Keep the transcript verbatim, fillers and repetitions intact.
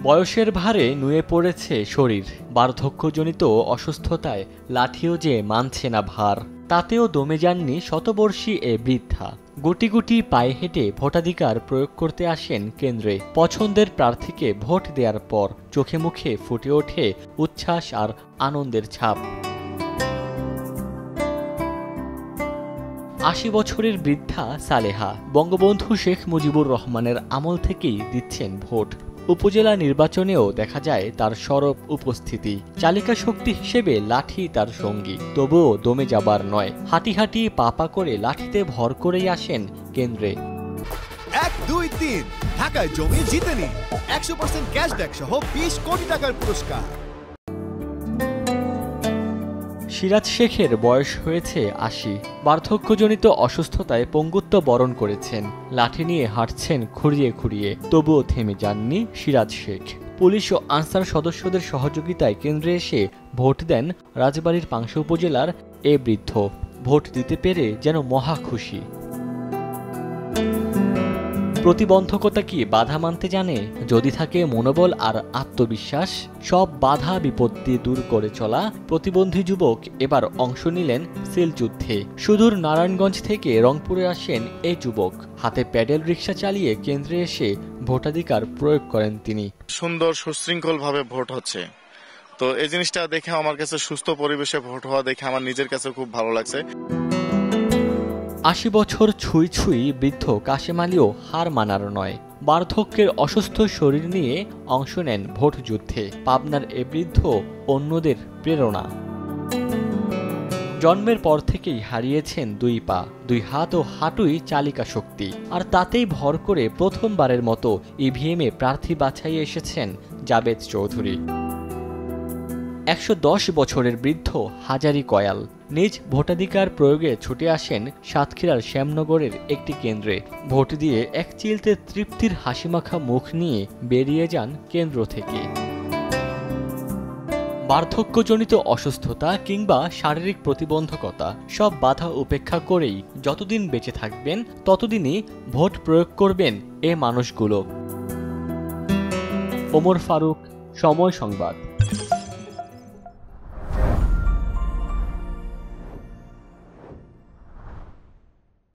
বয়সের ভারে নুয়ে পড়েছে শরীর, বার্ধক্যজনিত অসুস্থতায় লাঠিও যে মানছে না ভার। তাতেও দমে যাননি শতবর্ষী এ বৃদ্ধা। গুটি গুটি পায়ে হেঁটে ভোটাধিকার প্রয়োগ করতে আসেন কেন্দ্রে। পছন্দের প্রার্থীকে ভোট দেওয়ার পর চোখে মুখে ফুটে ওঠে উচ্ছ্বাস আর আনন্দের ছাপ। আশি বছরের বৃদ্ধা সালেহা বঙ্গবন্ধু শেখ মুজিবুর রহমানের আমল থেকেই দিচ্ছেন ভোট। উপজেলা নির্বাচনেও দেখা যায় তার সরব উপস্থিতি। চালিকা শক্তি হিসেবে লাঠি তার সঙ্গী, তবুও দমে যাবার নয়। হাঁটি হাঁটি পা পা করে লাঠিতে ভর করেই আসেন কেন্দ্রে। এক দুই তিন ঢাকায় জমি জিতে নিন একশো পার্সেন্ট ক্যাশব্যাক সহ বিশ কোটি টাকার পুরস্কার। সিরাজ শেখের বয়স হয়েছে আশি। বার্ধক্যজনিত অসুস্থতায় পঙ্গুত্ব বরণ করেছেন। লাঠি নিয়ে হাঁটছেন খুঁড়িয়ে খুঁড়িয়ে, তবুও থেমে যাননি সিরাজ শেখ। পুলিশ ও আনসার সদস্যদের সহযোগিতায় কেন্দ্রে এসে ভোট দেন রাজবাড়ীর পাংশা উপজেলার এ বৃদ্ধ। ভোট দিতে পেরে যেন মহা খুশি। প্রতিবন্ধকতা কি বাধা মানতে জানে? যদি থাকে মনোবল আর আত্মবিশ্বাস, সব বাধা বিপত্তি দূর করে চলা প্রতিবন্ধী যুবক এবার অংশ নিলেন সিল যুদ্ধে। সুদূর নারায়ণগঞ্জ থেকে রংপুরে আসেন এই যুবক। হাতে প্যাডেল রিক্সা চালিয়ে কেন্দ্রে এসে ভোটাধিকার প্রয়োগ করেন তিনি। সুন্দর সুশৃঙ্খল ভাবে ভোট হচ্ছে, তো এই জিনিসটা দেখে আমার কাছে সুস্থ পরিবেশে ভোট হওয়া দেখে আমার নিজের কাছে খুব ভালো লাগছে। আশি বছর ছুঁই ছুঁই বৃদ্ধ কাশেম আলীও হার মানার নয়। বার্ধক্যের অসুস্থ শরীর নিয়ে অংশ নেন ভোট যুদ্ধে। পাবনার এ বৃদ্ধ অন্যদের প্রেরণা। জন্মের পর থেকেই হারিয়েছেন দুই পা, দুই হাত ও হাঁটুই চালিকা শক্তি। আর তাতেই ভর করে প্রথমবারের মতো ইভিএমে প্রার্থী বাছাইয়ে এসেছেন জাবেদ চৌধুরী। একশো দশ বছরের বৃদ্ধ হাজারি কয়াল নিজ ভোটাধিকার প্রয়োগে ছুটে আসেন সাতক্ষীরার শ্যামনগরের একটি কেন্দ্রে। ভোট দিয়ে এক চিলতে তৃপ্তির হাসিমাখা মুখ নিয়ে বেরিয়ে যান কেন্দ্র থেকে। বার্ধক্যজনিত অসুস্থতা কিংবা শারীরিক প্রতিবন্ধকতা সব বাধা উপেক্ষা করেই যতদিন বেঁচে থাকবেন ততদিনই ভোট প্রয়োগ করবেন এ মানুষগুলো। ওমর ফারুক, সময় সংবাদ।